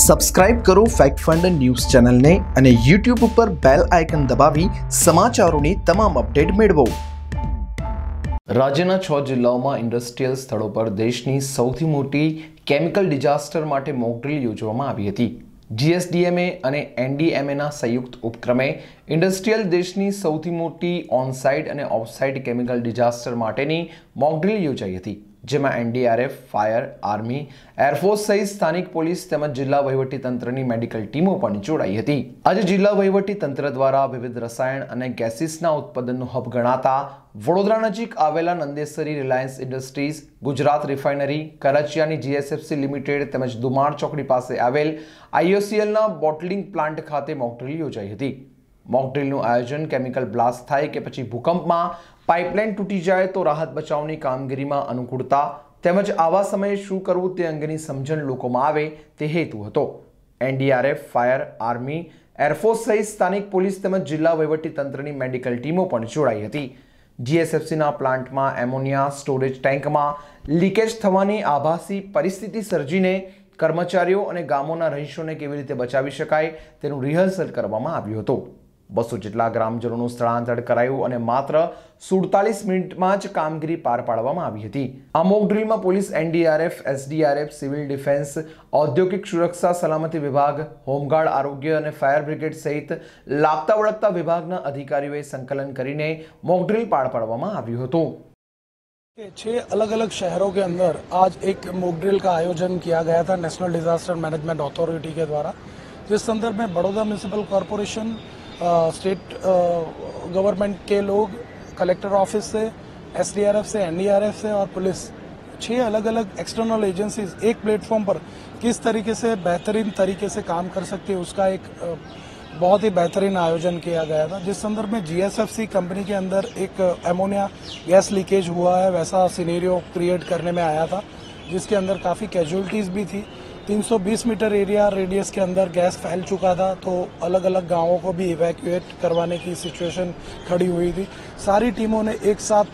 Subscribe કરો fact fund news ચેનલને અને YouTube ઉપર બેલ આઇકન દબાવી સમાચારોની તમામ અપડેટ મેળવો। રાજ્યના 6 જિલ્લાઓમાં ઇન્ડસ્ટ્રીયલ સ્થળો પર દેશની સૌથી મોટી કેમિકલ ડિઝાસ્ટર માટે મોક ડ્રીલ યોજવામાં આવી હતી। GSDMA અને NDMAના સંયુક્ત ઉપક્રમે ઇન્ડસ્ટ્રીયલ દેશની સૌથી મોટી ઓનસાઇટ અને ઓફસાઇટ કેમિકલ ડિઝાસ્ટર માટેની મોક ડ્રીલ યોજાઈ હતી, જેમાં NDRF, ફાયર, આર્મી, એરફોર્સ સહિત સ્થાનિક પોલીસ તેમજ જિલ્લા વહીવટીતંત્રની મેડિકલ ટીમો પણ જોડાઈ હતી। આજે જિલ્લા વહીવટીતંત્ર દ્વારા વિવિધ રસાયણ અને ગેસીસના ઉત્પાદનનું હબ ગણાતા વડોદરા નજીક આવેલા નંદેસરી રિલાયન્સ ઇન્ડસ્ટ્રીઝ, ગુજરાત રિફાઇનરી, કરાચિયાની GSFC લિમિટેડ તેમજ દુમાર ચોકડી પાસે આવેલ IOCLના બોટલિંગ પ્લાન્ટ ખાતે મોક ડ્રીલ યોજાઈ હતી। મોક ડ્રીલનું આયોજન કેમિકલ બ્લાસ્ટ થાય કે પછી ભૂકંપમાં પાઇપલાઇન તૂટી જાય તો રાહત બચાવની કામગીરીમાં અનુકૂળતા તેમજ આવા સમયે શું કરવું તે અંગેની સમજણ લોકોમાં આવે તે હેતુ હતો। NDRF, ફાયર, આર્મી, એરફોર્સ સહિત સ્થાનિક પોલીસ તેમજ જિલ્લા વહીવટીતંત્રની મેડિકલ ટીમો પણ જોડાઈ હતી। GSFCના પ્લાન્ટમાં એમોનિયા સ્ટોરેજ ટેન્કમાં લીકેજ થવાની આભાસી પરિસ્થિતિ સર્જીને કર્મચારીઓ અને ગામોના રહીશોને કેવી રીતે બચાવી શકાય તેનું રિહર્સલ કરવામાં આવ્યું હતું। 200 જેટલા ગ્રામજનોનું સ્થળાંતર કરાયું અને માત્ર 47 મિનિટમાં જ કામગીરી પાર પાડવામાં આવી હતી। આ મોક ડ્રીલમાં police, NDRF, SDRF, civil defence, ઔદ્યોગિક સુરક્ષા સલામતી વિભાગ, હોમગાર્ડ, આરોગ્ય અને ફાયર બ્રિગેડ સહિત લાગતા વળગતા વિભાગના અધિકારીઓએ સંકલન કરીને મોક ડ્રીલ પાર પાડવામાં આવ્યું હતું। 6 अलग अलग शहरों के अंदर आज एक मॉक ड्रिल का आयोजन किया गया था नेशनल डिजास्टर मैनेजमेंट अथॉरिटी के द्वारा, जिस संदर्भ में Baroda municipal corporation, state government के लोग, कलेक्टर ऑफिस से, SDRF से, NDRF से और पुलिस, 6 अलग अलग एक्सटर्नल एजेंसीज एक प्लेटफॉर्म पर किस तरीके से बेहतरीन तरीके से काम कर सकती है उसका एक बहुत ही बेहतरीन आयोजन किया गया था। जिस संदर्भ में GSFC कंपनी के अंदर एक एमोनिया गैस लीकेज हुआ है, वैसा सिनेरियो क्रिएट करने में आया था, जिसके अंदर काफ़ी कैजुअलिटीज़ भी थी। 320 मीटर एरिया रेडियस के अंदर गैस फैल चुका था, तो अलग अलग गांवों को भी इवैक्यूएट करवाने की सिचुएशन खड़ी हुई थी। सारी टीमों ने एक साथ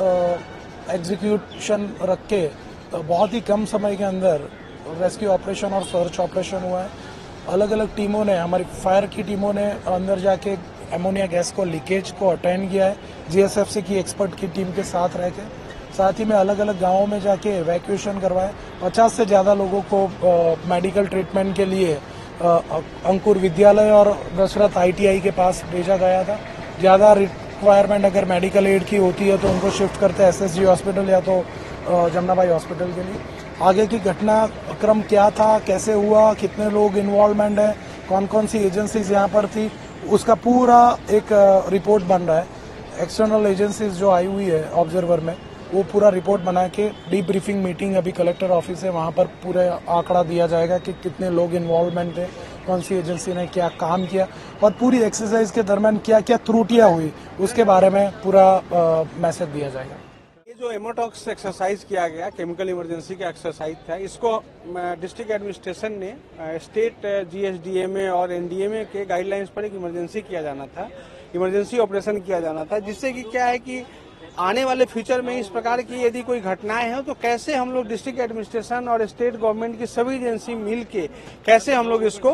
एग्जीक्यूशन रख के बहुत ही कम समय के अंदर रेस्क्यू ऑपरेशन और सर्च ऑपरेशन हुआ है। अलग अलग टीमों ने, हमारी फायर की टीमों ने अंदर जाके एमोनिया गैस को लीकेज को अटेंड किया है, GSFC की एक्सपर्ट की टीम के साथ रह के। साथ ही में अलग अलग गांवों में जाके इवैक्यूएशन करवाए। 50 से ज़्यादा लोगों को मेडिकल ट्रीटमेंट के लिए अंकुर विद्यालय और दशरथ ITI के पास भेजा गया था। ज़्यादा रिक्वायरमेंट अगर मेडिकल एड की होती है तो उनको शिफ्ट करते हैं SSG हॉस्पिटल या तो जमनाबाई हॉस्पिटल के लिए। आगे की घटनाक्रम क्या था, कैसे हुआ, कितने लोग इन्वॉल्वमेंट है, कौन कौन सी एजेंसीज यहाँ पर थी, उसका पूरा एक रिपोर्ट बन रहा है। एक्सटर्नल एजेंसीज जो आई हुई है ऑब्जर्वर में, वो पूरा रिपोर्ट बना के डीब्रीफिंग मीटिंग अभी कलेक्टर ऑफिस है, वहाँ पर पूरा आंकड़ा दिया जाएगा कि कितने लोग इन्वॉल्वमेंट थे, कौन सी एजेंसी ने क्या काम किया और पूरी एक्सरसाइज के दरमियान क्या क्या त्रुटियाँ हुई उसके बारे में पूरा मैसेज दिया जाएगा। ये जो एमोटॉक्स एक्सरसाइज किया गया, केमिकल इमरजेंसी का एक्सरसाइज था, इसको डिस्ट्रिक्ट एडमिनिस्ट्रेशन ने स्टेट GSDMA और NDMA के गाइडलाइंस पर एक इमरजेंसी किया जाना था, इमरजेंसी ऑपरेशन किया जाना था, जिससे कि क्या है कि आने वाले फ्यूचर में इस प्रकार की यदि कोई घटनाएं हैं तो कैसे हम लोग डिस्ट्रिक्ट एडमिनिस्ट्रेशन और स्टेट गवर्नमेंट की सभी एजेंसी मिल के कैसे हम लोग इसको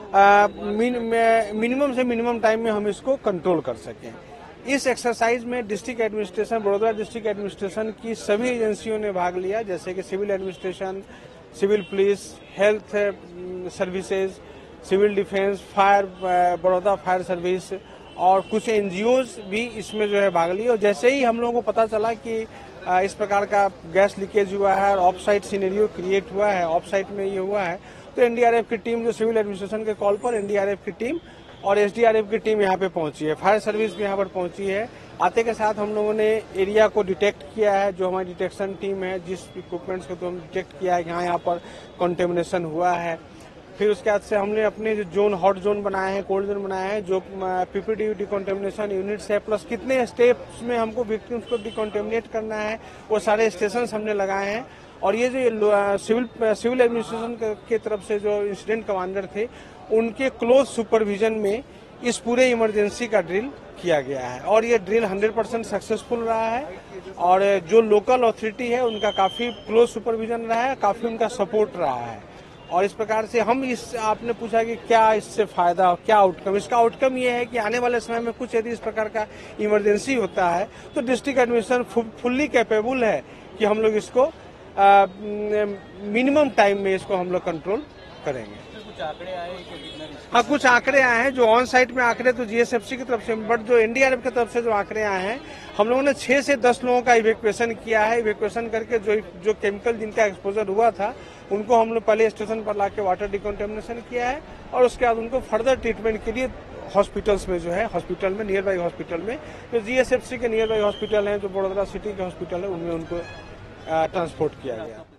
मिनिमम से मिनिमम टाइम में हम इसको कंट्रोल कर सकें। इस एक्सरसाइज में district administration, Baroda district administration की सभी एजेंसियों ने भाग लिया, जैसे कि civil administration, civil police, health services, civil defence, fire, Baroda fire service और कुछ NGOs भी इसमें जो है भाग लिए। और जैसे ही हम लोगों को पता चला कि इस प्रकार का गैस लीकेज हुआ है और ऑफ साइट सिनेरियो क्रिएट हुआ है, ऑफ साइट में ये हुआ है, तो NDRF की टीम जो सिविल एडमिनिस्ट्रेशन के कॉल पर NDRF की टीम और SDRF की टीम यहाँ पे पहुंची है, फायर सर्विस भी यहाँ पर पहुंची है। आते के साथ हम लोगों ने एरिया को डिटेक्ट किया है, जो हमारी डिटेक्शन टीम है, जिस इक्विपमेंट्स को तो हम डिटेक्ट किया है कि हाँ यहाँ पर कंटेमिनेशन हुआ है। फिर उसके बाद से हमने अपने जो जोन, हॉट जोन बनाए हैं, कोल्ड जोन बनाए हैं, जो PPD डिकॉन्टेमिनेशन यूनिट्स है, प्लस कितने स्टेप्स में हमको विक्टिम्स को डिकॉन्टेमिनेट करना है, वो सारे स्टेशन हमने लगाए हैं। और ये जो सिविल एडमिनिस्ट्रेशन के तरफ से जो इंसिडेंट कमांडर थे, उनके क्लोज सुपरविजन में इस पूरे इमरजेंसी का ड्रिल किया गया है और ये ड्रिल 100% सक्सेसफुल रहा है। और जो लोकल अथॉरिटी है उनका काफ़ी क्लोज सुपरविजन रहा है, काफ़ी उनका सपोर्ट रहा है और इस प्रकार से हम इस आपने पूछा कि क्या इससे फायदा, क्या आउटकम, इसका आउटकम ये है कि आने वाले समय में कुछ यदि इस प्रकार का इमरजेंसी होता है तो डिस्ट्रिक्ट एडमिनिस्ट्रेशन फुल्ली कैपेबल है कि हम लोग इसको मिनिमम टाइम में इसको हम लोग कंट्रोल करेंगे। कुछ आंकड़े आए कि हाँ, कुछ आंकड़े आए हैं जो ऑन साइट में आंकड़े तो जीएसएफसी की तरफ से, बट जो एनडीआरएफ की तरफ से जो आंकड़े आए हैं, हम लोगों ने 6 से 10 लोगों का इवैक्यूएशन किया है। इवैक्यूएशन करके जो केमिकल जिनका एक्सपोजर हुआ था उनको हम लोग पहले स्टेशन पर लाके वाटर डिकंटेमिनेशन किया है और उसके बाद उनको फर्दर ट्रीटमेंट के लिए हॉस्पिटल्स में जो है, हॉस्पिटल में, नियर बाई हॉस्पिटल में, जो जीएसएफसी के नियर बाई हॉस्पिटल हैं, जो बड़ोदरा सिटी के हॉस्पिटल है, उनमें उनको ट्रांसपोर्ट किया गया।